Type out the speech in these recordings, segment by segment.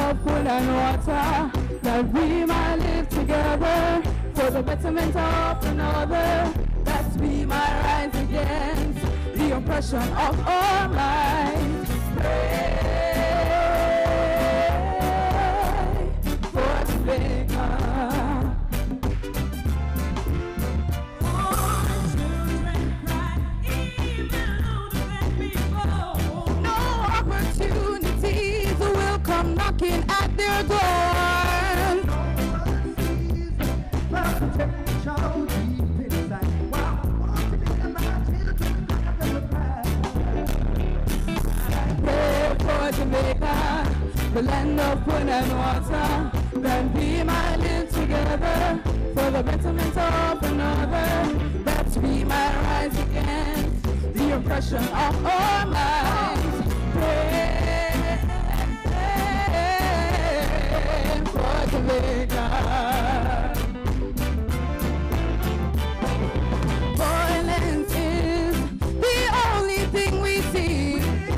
of food and water, that we might live together for the betterment of another, that we might rise against the oppression of all minds. Pray for Jamaica. Opportunities will come knocking at their door. Pray for Jamaica, the land of food and water, that we might live together for the betterment of another, that we might rise against the oppression of all minds. Pray for Jamaica. Violence is the only thing we see.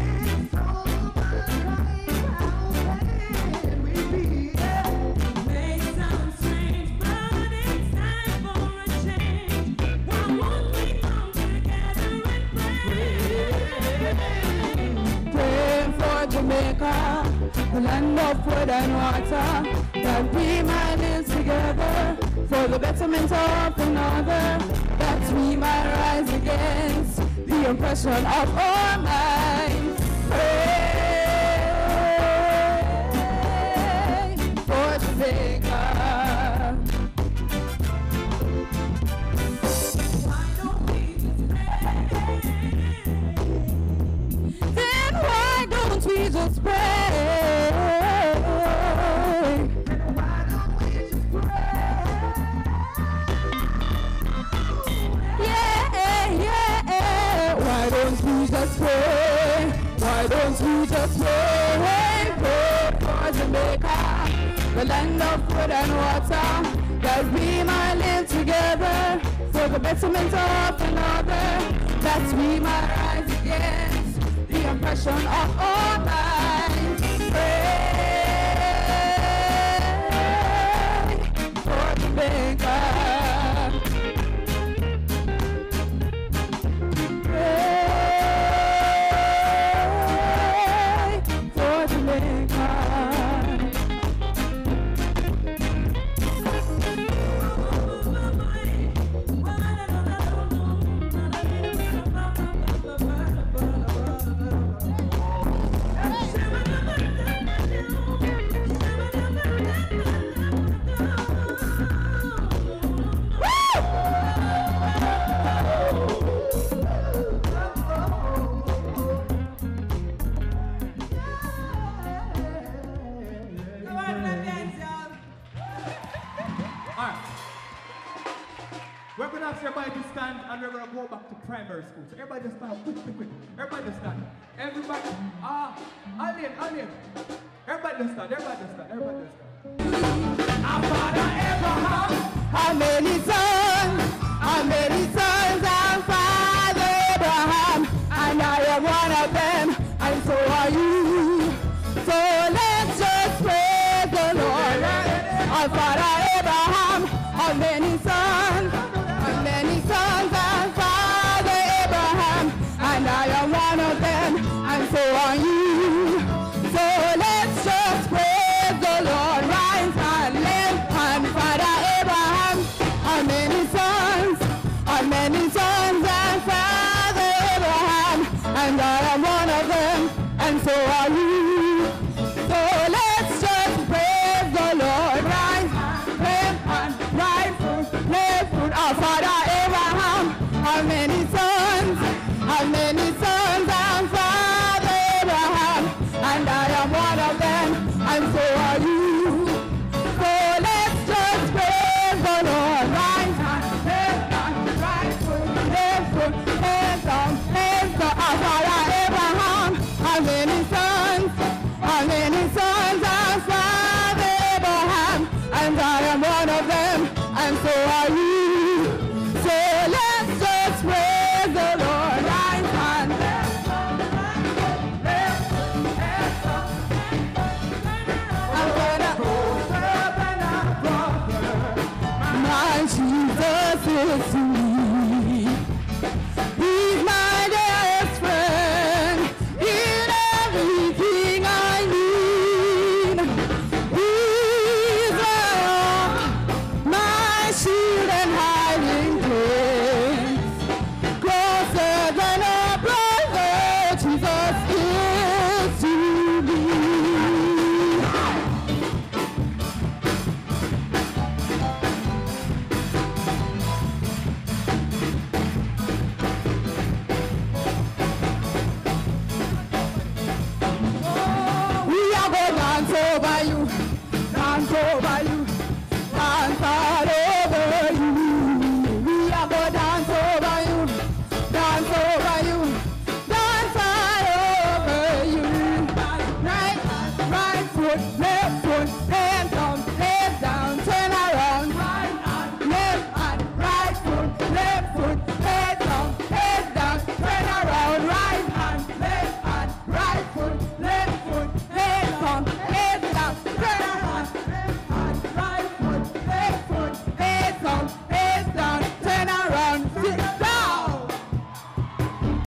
May sound strange, but it's time for a change. Why won't we come together and pray? Pray for Jamaica, the land of food and water, that we might live together for the betterment of another, that we might rise against the oppression of all minds. Pray for Jamaica. Why don't we just pray? Then why don't we just pray? Why don't we just pray? Why don't we just pray? Pray for Jamaica, the land of food and water, that we might live together for the betterment of another, that we might rise against the oppression of all minds. Pray for Jamaica. Go back to primary school. So everybody just stand quick. Everybody just stand. Everybody, alien. Everybody just stand. Our father Abraham, how many sons our father Abraham, and I am one of them, and so are you. So let's just praise the Lord. Our father Abraham, how many sons our father Abraham, and I am one of them, and so are you. So let's just praise the Lord. Right hand, left hand, Father Abraham, how many sons and Father Abraham, and I am one of them, and so are you. So let's just praise the Lord. Right hand, right foot, left foot, our Father Abraham, how many sons and Father Abraham, and I am one of them, and so are you. So let's just praise the Lord. Right hand, right foot, left foot, hands on, our Father Abraham, how many sons and Father Abraham, and I am one of them, and so are you. is to me. He's my dearest friend in everything I need. He's my shield and hiding place. Closer than a brother, Jesus is to me. We are going to dance over you, dance over you, dance all over you. We are going to dance over you, dance over you, dance all over you. Right foot.